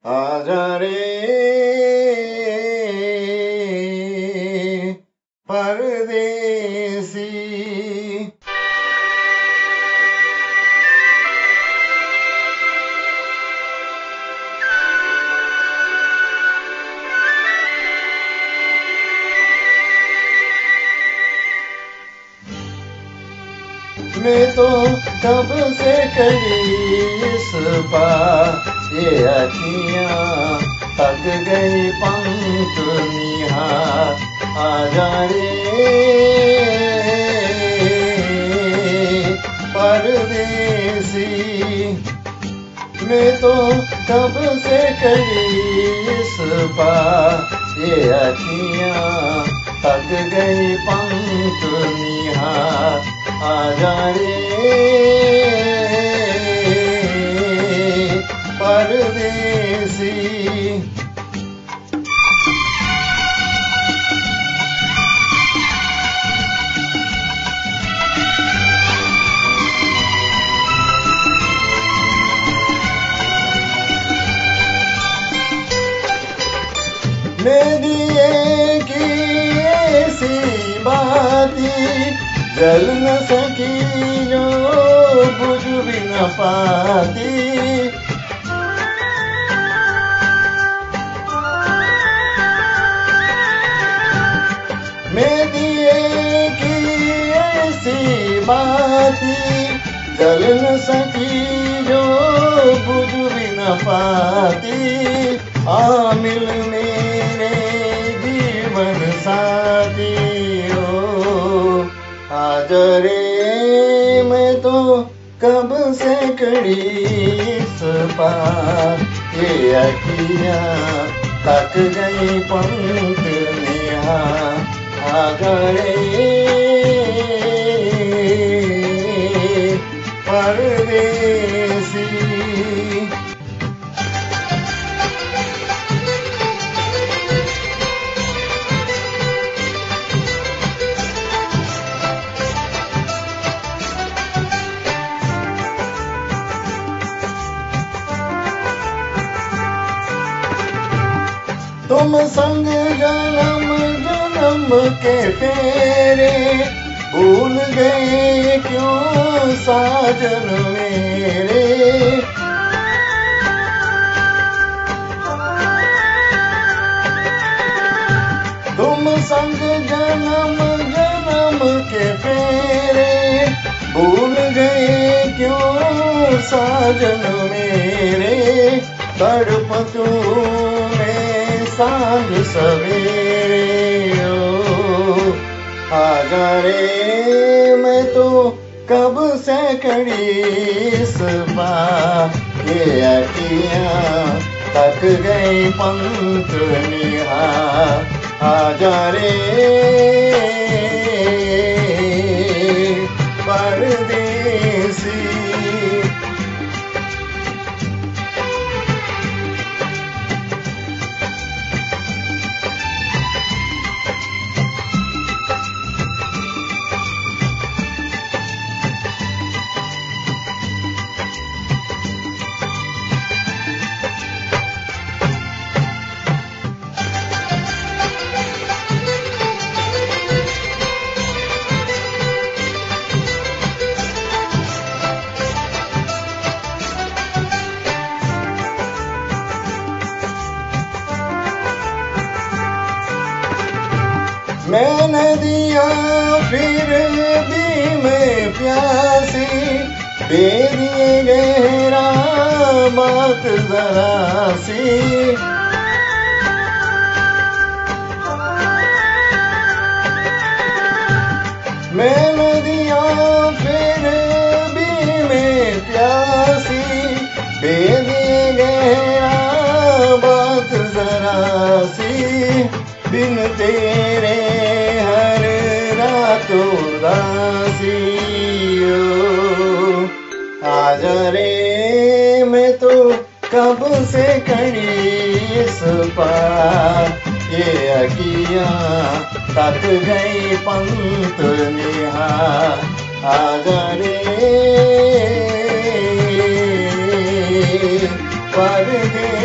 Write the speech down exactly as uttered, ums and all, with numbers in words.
आजारे परदेसी। मैं तो कब से खड़ी इस पार, ये अखियाँ थक गई पंख निहार। आजारे परदेसी। मैं तो कब से खड़ी इस पार, ये अखियाँ थक गई पंख निहार। आजारे परदेसी। मेरी एक ऐसी बाती जल न सकी जो बुझ भी न पाती। मेरी एक ऐसी बाती जल न सकी जो बुझ भी न पाती। आ मिल मेरे जीवन साथी हो। आजारे मैं तो कब से खड़ी इस पार, ये अखियाँ थक गई पंख निहार। आजारे परदेसी। तुम संग जन्म जन्म के फेरे, भूल गए क्यों साजन मेरे। तुम संग जन्म जन्म के फेरे, भूल गए क्यों साजन मेरे। तड़पतू सांझ सवेरे हो। आजारे मैं तो कब से खड़ी इस पार, ये अखियाँ थक गई पंख निहार। आजारे परदेसी। मैं नदियाँ फिर भी मैं प्यासी, दे दिए गहरा बात जरा सी। मैं नदियाँ फिर भी मैं प्यासी, दे दिए गहरा बात जरा सी। बिन तेरे हर रात उदासी हो। आजारे मैं तो कब से खड़ी इस पार, ये अखियाँ थक गई पंख निहार। आजारे परदेसी।